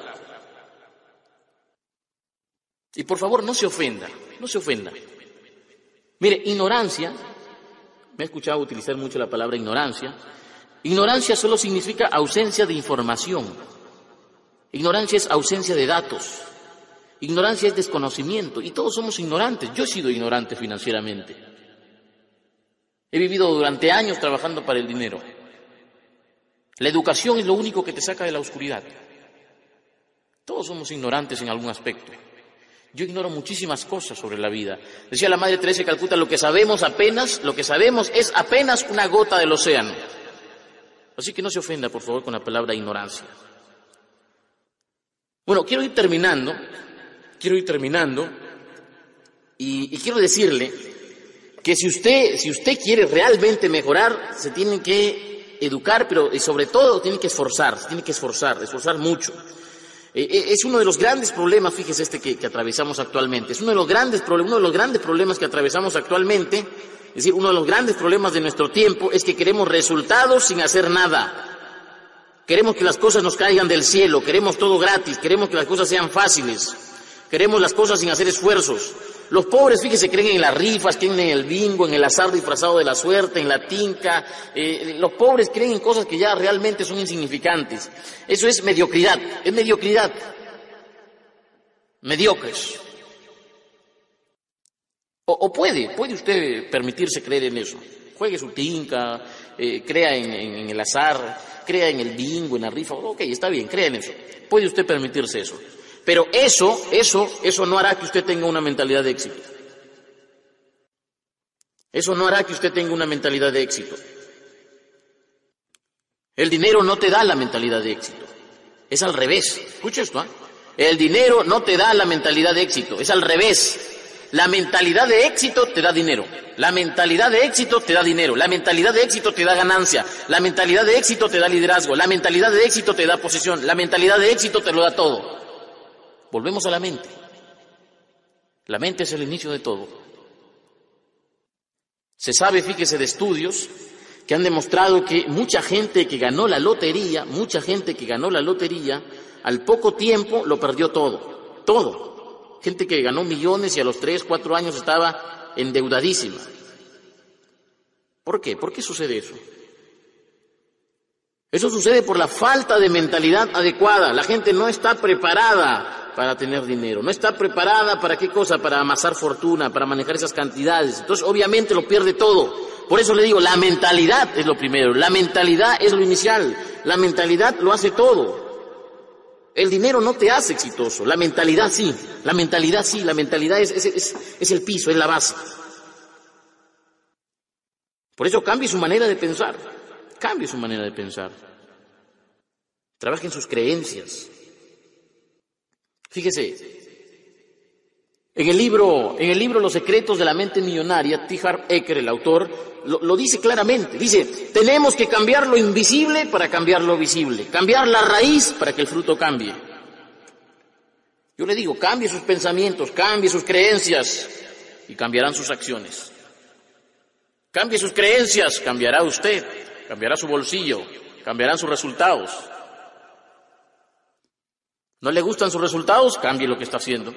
Y por favor, no se ofenda. No se ofenda. Mire, ignorancia, me he escuchado utilizar mucho la palabra ignorancia. Ignorancia solo significa ausencia de información. Ignorancia es ausencia de datos. Ignorancia es desconocimiento. Y todos somos ignorantes. Yo he sido ignorante financieramente. He vivido durante años trabajando para el dinero. La educación es lo único que te saca de la oscuridad. Todos somos ignorantes en algún aspecto. Yo ignoro muchísimas cosas sobre la vida. Decía la Madre Teresa de Calcuta, lo que sabemos es apenas una gota del océano. Así que no se ofenda, por favor, con la palabra ignorancia. Bueno, quiero ir terminando y quiero decirle que si usted quiere realmente mejorar, se tiene que educar, pero y sobre todo tiene que esforzar mucho. Es uno de los grandes problemas, fíjese que atravesamos actualmente. Es uno de los grandes problemas que atravesamos actualmente. Es decir, uno de los grandes problemas de nuestro tiempo es que queremos resultados sin hacer nada. Queremos que las cosas nos caigan del cielo, queremos todo gratis, queremos que las cosas sean fáciles, queremos las cosas sin hacer esfuerzos. Los pobres, fíjese, creen en las rifas, creen en el bingo, en el azar disfrazado de la suerte, en la tinca. Los pobres creen en cosas que ya realmente son insignificantes. Eso es mediocridad, mediocres. O puede usted permitirse creer en eso. Juegue su tinca, crea en el azar, crea en el bingo, en la rifa. Ok, está bien, crea en eso. Puede usted permitirse eso. Pero eso no hará que usted tenga una mentalidad de éxito. Eso no hará que usted tenga una mentalidad de éxito. El dinero no te da la mentalidad de éxito. Es al revés. Escucha esto, ¿eh? El dinero no te da la mentalidad de éxito. Es al revés. La mentalidad de éxito te da dinero. La mentalidad de éxito te da dinero. La mentalidad de éxito te da ganancia. La mentalidad de éxito te da liderazgo. La mentalidad de éxito te da posesión. La mentalidad de éxito te lo da todo. Volvemos a la mente. La mente es el inicio de todo. Se sabe, fíjese, de estudios que han demostrado que mucha gente que ganó la lotería, al poco tiempo lo perdió todo. Gente que ganó millones y a los 3, 4 años estaba endeudadísima. ¿Por qué? ¿Por qué sucede eso? Eso sucede por la falta de mentalidad adecuada. La gente no está preparada para tener dinero, no está preparada para qué cosa, para amasar fortuna, para manejar esas cantidades. Entonces, obviamente lo pierde todo. Por eso le digo, la mentalidad es lo primero, la mentalidad es lo inicial, la mentalidad lo hace todo. El dinero no te hace exitoso, la mentalidad sí, la mentalidad es el piso, es la base. Por eso cambie su manera de pensar. Cambie su manera de pensar. Trabaje en sus creencias. Fíjese, en el libro Los secretos de la mente millonaria, T. Harv Eker, el autor, lo dice claramente. Dice, tenemos que cambiar lo invisible para cambiar lo visible. Cambiar la raíz para que el fruto cambie. Yo le digo, cambie sus pensamientos, cambie sus creencias y cambiarán sus acciones. Cambie sus creencias, cambiará usted. Cambiará su bolsillo, cambiarán sus resultados. ¿No le gustan sus resultados? Cambie lo que está haciendo.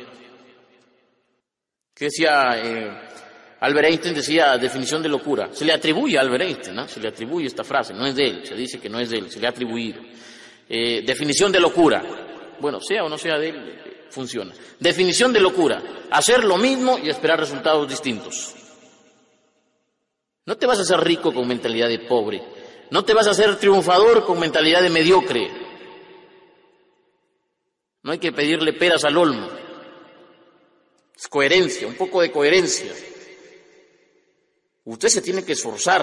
¿Qué decía Albert Einstein? Decía definición de locura. Se le atribuye a Albert Einstein, ¿no? Se le atribuye esta frase, no es de él, se dice que no es de él, se le ha atribuido. Definición de locura. Bueno, sea o no sea de él, funciona. Definición de locura. Hacer lo mismo y esperar resultados distintos. No te vas a hacer rico con mentalidad de pobre. No te vas a hacer triunfador con mentalidad de mediocre. No hay que pedirle peras al olmo. Es coherencia, un poco de coherencia. Usted se tiene que esforzar.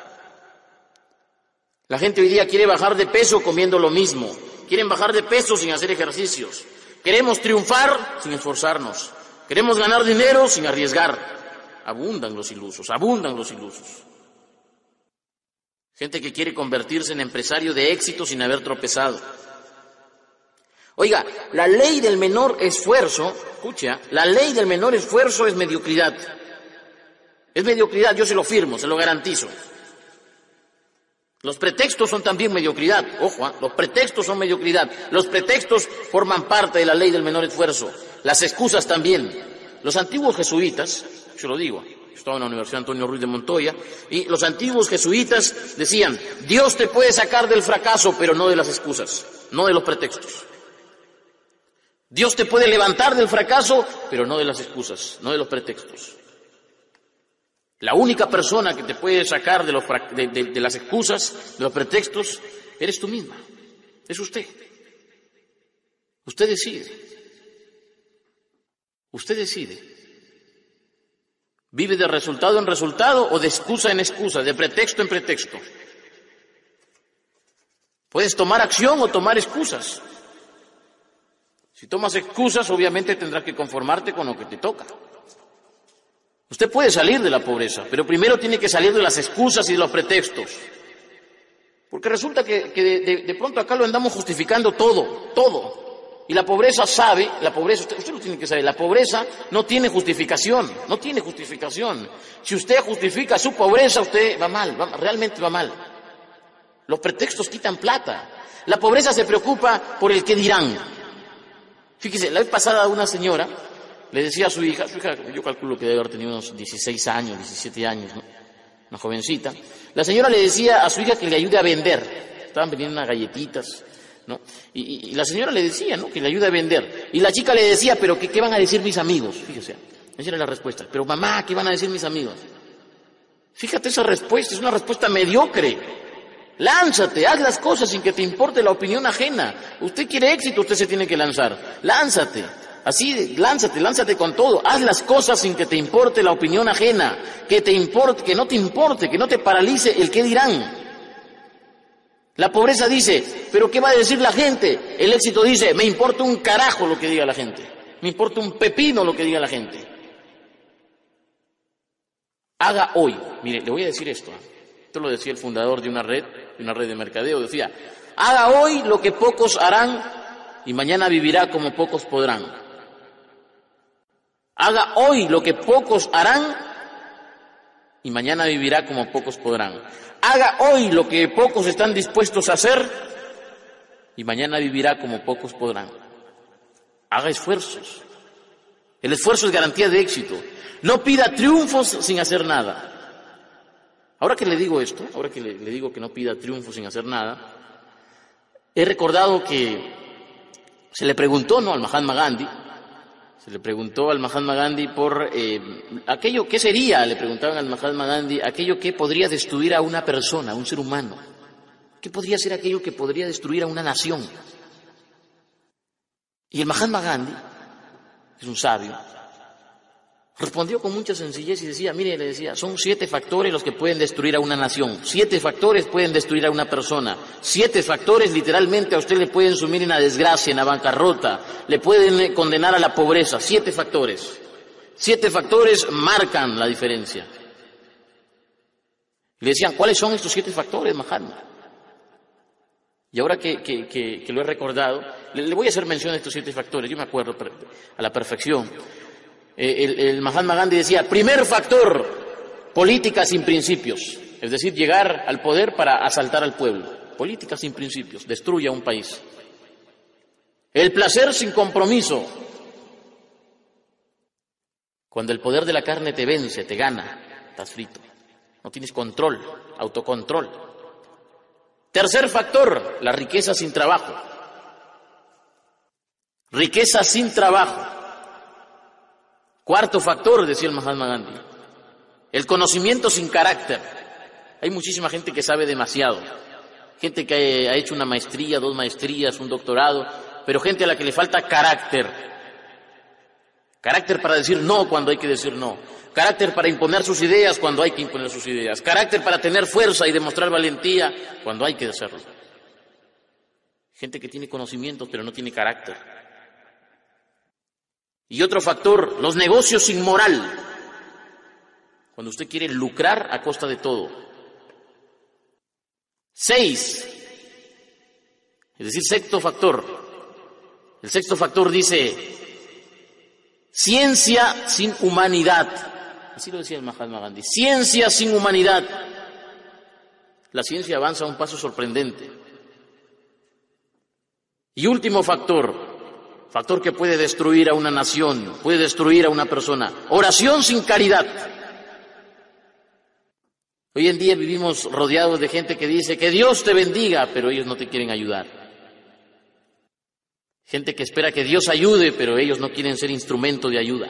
La gente hoy día quiere bajar de peso comiendo lo mismo. Quieren bajar de peso sin hacer ejercicios. Queremos triunfar sin esforzarnos. Queremos ganar dinero sin arriesgar. Abundan los ilusos, abundan los ilusos. Gente que quiere convertirse en empresario de éxito sin haber tropezado. Oiga, la ley del menor esfuerzo, escucha, la ley del menor esfuerzo es mediocridad. Es mediocridad, yo se lo firmo, se lo garantizo. Los pretextos son también mediocridad, ojo, los pretextos son mediocridad. Los pretextos forman parte de la ley del menor esfuerzo. Las excusas también. Los antiguos jesuitas, yo lo digo, estaba en la Universidad Antonio Ruiz de Montoya, y los antiguos jesuitas decían, Dios te puede sacar del fracaso, pero no de las excusas, no de los pretextos. Dios te puede levantar del fracaso, pero no de las excusas, no de los pretextos. La única persona que te puede sacar de las excusas, de los pretextos, eres tú misma, es usted. Usted decide. Usted decide. ¿Vive de resultado en resultado o de excusa en excusa, de pretexto en pretexto? Puedes tomar acción o tomar excusas. Si tomas excusas, obviamente tendrás que conformarte con lo que te toca. Usted puede salir de la pobreza, pero primero tiene que salir de las excusas y de los pretextos. Porque resulta que de pronto acá lo andamos justificando todo. Y la pobreza usted lo tiene que saber, la pobreza no tiene justificación. Si usted justifica su pobreza, usted va mal, realmente va mal. Los pretextos quitan plata. La pobreza se preocupa por el qué dirán. Fíjese, la vez pasada una señora le decía a su hija, yo calculo que debe haber tenido unos 16 años, 17 años, ¿no? Una jovencita. La señora le decía a su hija que le ayude a vender. Estaban vendiendo unas galletitas, ¿no? Y la señora le decía, ¿no?, que le ayude a vender. Y la chica le decía, pero ¿qué van a decir mis amigos? Fíjese, esa era la respuesta. Pero mamá, ¿qué van a decir mis amigos? Fíjate esa respuesta, es una respuesta mediocre. Lánzate, haz las cosas sin que te importe la opinión ajena. Usted quiere éxito, usted se tiene que lanzar. Lánzate, así, lánzate con todo. Haz las cosas sin que te importe la opinión ajena. Que no te importe, que no te paralice el qué dirán. La pobreza dice, ¿pero qué va a decir la gente? El éxito dice, me importa un carajo lo que diga la gente. Me importa un pepino lo que diga la gente. Haga hoy. Mire, le voy a decir esto. Esto lo decía el fundador de una red de mercadeo. Decía, haga hoy lo que pocos harán y mañana vivirá como pocos podrán. Haga hoy lo que pocos harán y mañana vivirá como pocos podrán. Haga hoy lo que pocos están dispuestos a hacer y mañana vivirá como pocos podrán. Haga esfuerzos. El esfuerzo es garantía de éxito. No pida triunfos sin hacer nada. Ahora que le digo esto, ahora que le digo que no pida triunfos sin hacer nada, he recordado que se le preguntó, ¿no?, al Mahatma Gandhi. Se le preguntó al Mahatma Gandhi por aquello, ¿qué sería? Le preguntaban al Mahatma Gandhi aquello que podría destruir a una persona, a un ser humano. ¿Qué podría ser aquello que podría destruir a una nación? Y el Mahatma Gandhi, que es un sabio, respondió con mucha sencillez y decía, mire, le decía, son 7 factores los que pueden destruir a una nación, 7 factores pueden destruir a una persona, 7 factores literalmente a usted le pueden sumir en la desgracia, en la bancarrota, le pueden condenar a la pobreza, 7 factores. 7 factores marcan la diferencia. Le decían, ¿cuáles son estos 7 factores, Mahatma? Y ahora que lo he recordado, le voy a hacer mención de estos 7 factores, yo me acuerdo a la perfección. El Mahatma Gandhi decía, primer factor, política sin principios, es decir, llegar al poder para asaltar al pueblo. Política sin principios, destruye a un país. El placer sin compromiso, cuando el poder de la carne te vence, te gana, estás frito, no tienes control, autocontrol. Tercer factor, la riqueza sin trabajo. Riqueza sin trabajo. Cuarto factor, decía el Mahatma Gandhi, el conocimiento sin carácter. Hay muchísima gente que sabe demasiado, gente que ha hecho una maestría, 2 maestrías, un doctorado, pero gente a la que le falta carácter. Carácter para decir no cuando hay que decir no. Carácter para imponer sus ideas cuando hay que imponer sus ideas. Carácter para tener fuerza y demostrar valentía cuando hay que hacerlo. Gente que tiene conocimientos pero no tiene carácter. Y otro factor, los negocios sin moral. Cuando usted quiere lucrar a costa de todo. 6. Es decir, sexto factor. El sexto factor dice, ciencia sin humanidad. Así lo decía el Mahatma Gandhi. Ciencia sin humanidad. La ciencia avanza a un paso sorprendente. Y último factor. Factor que puede destruir a una nación, puede destruir a una persona. Oración sin caridad. Hoy en día vivimos rodeados de gente que dice que Dios te bendiga, pero ellos no te quieren ayudar. Gente que espera que Dios ayude, pero ellos no quieren ser instrumento de ayuda.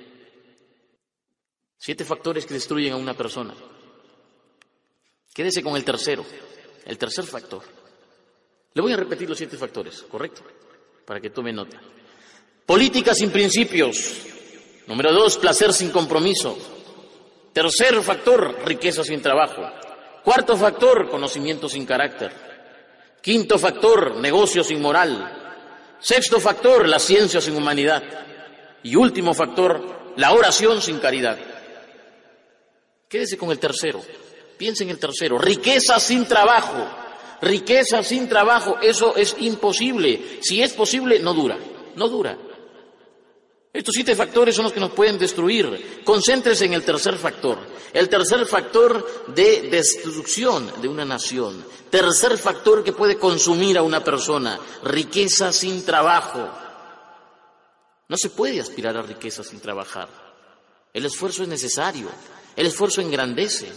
7 factores que destruyen a una persona. Quédese con el tercero, el tercer factor. Le voy a repetir los 7 factores, ¿correcto? Para que tome nota. Política sin principios. Número 2, placer sin compromiso. Tercer factor, riqueza sin trabajo. Cuarto factor, conocimiento sin carácter. Quinto factor, negocio sin moral. Sexto factor, la ciencia sin humanidad. Y último factor, la oración sin caridad. Quédese con el tercero. Piense en el tercero. Riqueza sin trabajo. Riqueza sin trabajo, eso es imposible. Si es posible, no dura. No dura. Estos 7 factores son los que nos pueden destruir. Concéntrese en el tercer factor. El tercer factor de destrucción de una nación. Tercer factor que puede consumir a una persona. Riqueza sin trabajo. No se puede aspirar a riqueza sin trabajar. El esfuerzo es necesario. El esfuerzo engrandece.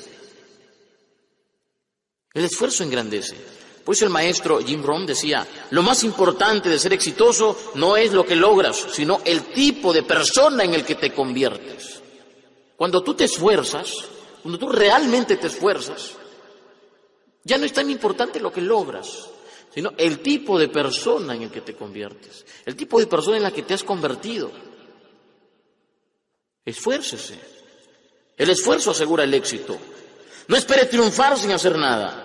El esfuerzo engrandece. Por eso el maestro Jim Rohn decía, lo más importante de ser exitoso no es lo que logras, sino el tipo de persona en el que te conviertes. Cuando tú te esfuerzas, cuando tú realmente te esfuerzas, ya no es tan importante lo que logras, sino el tipo de persona en el que te conviertes, el tipo de persona en la que te has convertido. Esfuércese. El esfuerzo asegura el éxito. No espere triunfar sin hacer nada.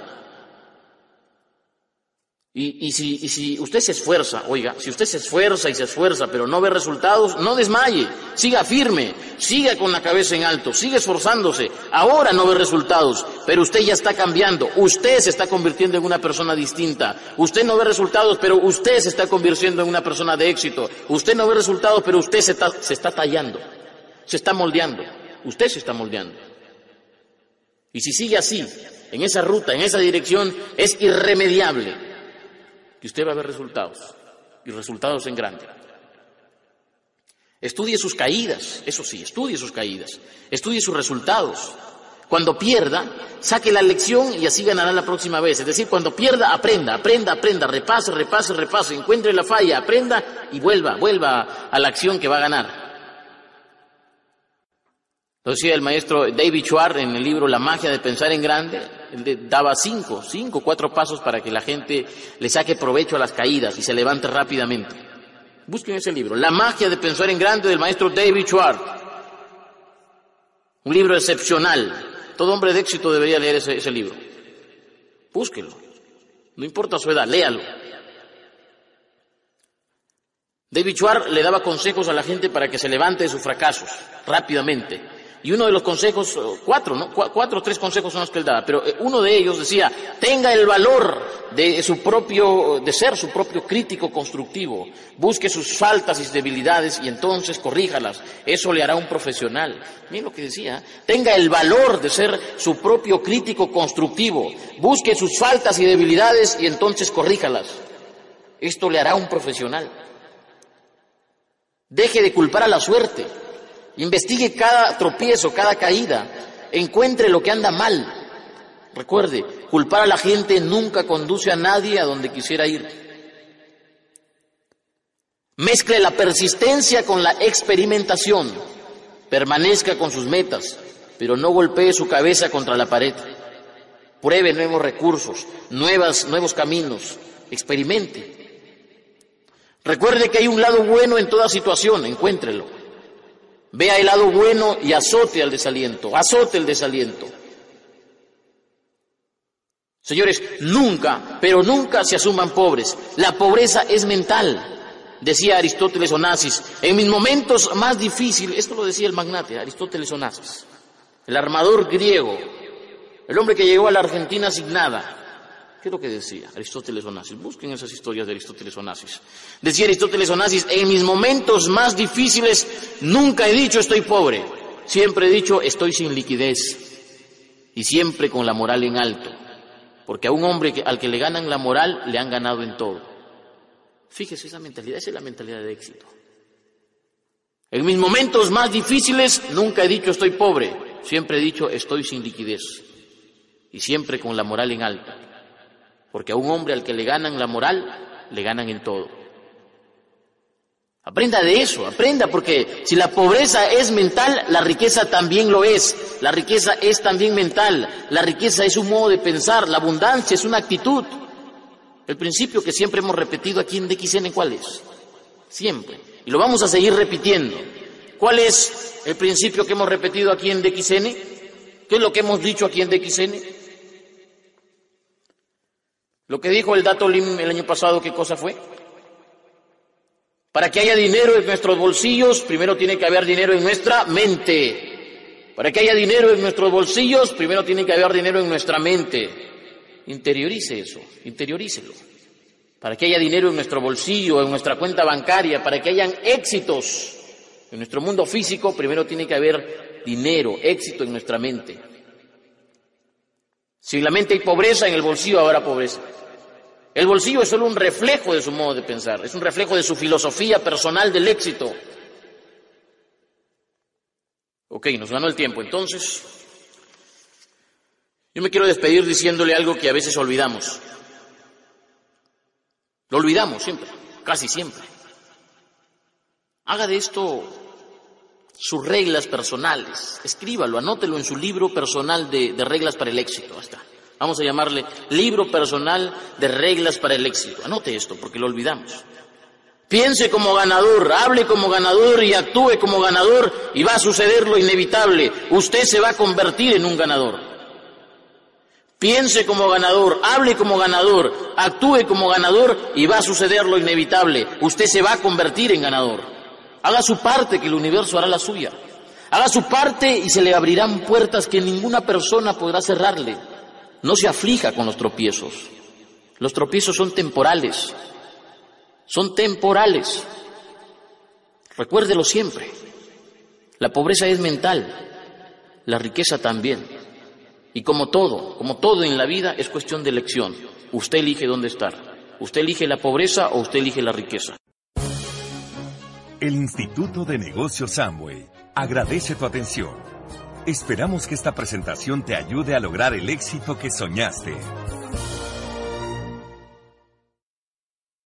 Y si usted se esfuerza, oiga, si usted se esfuerza, pero no ve resultados, no desmaye, siga firme, siga con la cabeza en alto, siga esforzándose. Ahora no ve resultados, pero usted ya está cambiando, usted se está convirtiendo en una persona distinta. Usted no ve resultados, pero usted se está convirtiendo en una persona de éxito. Usted no ve resultados, pero usted se está tallando, se está moldeando. Usted se está moldeando. Y si sigue así, en esa ruta, en esa dirección, es irremediable que usted va a ver resultados, y resultados en grande. Estudie sus caídas, eso sí, estudie sus caídas, estudie sus resultados. Cuando pierda, saque la lección y así ganará la próxima vez. Es decir, cuando pierda, aprenda, repase, encuentre la falla, aprenda y vuelva a la acción que va a ganar. Lo decía el maestro David Schwartz en el libro La magia de pensar en grande. Él daba 4 pasos para que la gente le saque provecho a las caídas y se levante rápidamente. Busquen ese libro, La magia de pensar en grande, del maestro David Schwartz. Un libro excepcional. Todo hombre de éxito debería leer ese libro. Búsquelo. No importa su edad, léalo. David Schwartz le daba consejos a la gente para que se levante de sus fracasos rápidamente. Y uno de los consejos, 4 o 3 consejos son los que él daba, pero uno de ellos decía, tenga el valor de ser su propio crítico constructivo, busque sus faltas y debilidades y entonces corríjalas, eso le hará un profesional. Miren lo que decía, tenga el valor de ser su propio crítico constructivo, busque sus faltas y debilidades y entonces corríjalas, esto le hará un profesional. Deje de culpar a la suerte. Investigue cada tropiezo, cada caída, encuentre lo que anda mal. Recuerde, culpar a la gente nunca conduce a nadie a donde quisiera ir. Mezcle la persistencia con la experimentación. Permanezca con sus metas, pero no golpee su cabeza contra la pared. Pruebe nuevos recursos, nuevos caminos, experimente. Recuerde que hay un lado bueno en toda situación, encuéntrelo. Vea el lado bueno y azote el desaliento. Señores, nunca, pero nunca se asuman pobres. La pobreza es mental, decía Aristóteles Onassis. En mis momentos más difíciles, esto lo decía el magnate Aristóteles Onassis, el armador griego, el hombre que llegó a la Argentina sin nada. ¿Qué es lo que decía Aristóteles Onassis? Busquen esas historias de Aristóteles Onassis. Decía Aristóteles Onassis, en mis momentos más difíciles nunca he dicho estoy pobre, siempre he dicho estoy sin liquidez y siempre con la moral en alto, porque a un hombre al que le ganan la moral le han ganado en todo. Fíjese esa mentalidad, esa es la mentalidad de éxito. En mis momentos más difíciles nunca he dicho estoy pobre, siempre he dicho estoy sin liquidez y siempre con la moral en alto. Porque a un hombre al que le ganan la moral, le ganan en todo. Aprenda de eso, aprenda, porque si la pobreza es mental, la riqueza también lo es. La riqueza es también mental, la riqueza es un modo de pensar, la abundancia es una actitud. El principio que siempre hemos repetido aquí en DXN, ¿cuál es? Siempre. Y lo vamos a seguir repitiendo. ¿Cuál es el principio que hemos repetido aquí en DXN? ¿Qué es lo que hemos dicho aquí en DXN? Lo que dijo el Dato Lim el año pasado, ¿qué cosa fue? Para que haya dinero en nuestros bolsillos, primero tiene que haber dinero en nuestra mente. Para que haya dinero en nuestros bolsillos, primero tiene que haber dinero en nuestra mente. Interiorice eso, interiorícelo. Para que haya dinero en nuestro bolsillo, en nuestra cuenta bancaria, para que hayan éxitos en nuestro mundo físico, primero tiene que haber dinero, éxito en nuestra mente. Si en la mente hay pobreza, en el bolsillo habrá pobreza. El bolsillo es solo un reflejo de su modo de pensar, es un reflejo de su filosofía personal del éxito. Ok, nos ganó el tiempo, entonces yo me quiero despedir diciéndole algo que a veces olvidamos. Lo olvidamos siempre, casi siempre. Haga de esto sus reglas personales, escríbalo, anótelo en su libro personal de reglas para el éxito. Hasta vamos a llamarle libro personal de reglas para el éxito. Anote esto porque lo olvidamos. Piense como ganador, hable como ganador y actúe como ganador y va a suceder lo inevitable. Usted se va a convertir en un ganador. Piense como ganador, hable como ganador, actúe como ganador y va a suceder lo inevitable. Usted se va a convertir en ganador. Haga su parte que el universo hará la suya. Haga su parte y se le abrirán puertas que ninguna persona podrá cerrarle. No se aflija con los tropiezos. Los tropiezos son temporales. Son temporales. Recuérdelo siempre. La pobreza es mental. La riqueza también. Y como todo en la vida es cuestión de elección. Usted elige dónde estar. Usted elige la pobreza o usted elige la riqueza. El Instituto de Negocios Amway agradece tu atención. Esperamos que esta presentación te ayude a lograr el éxito que soñaste.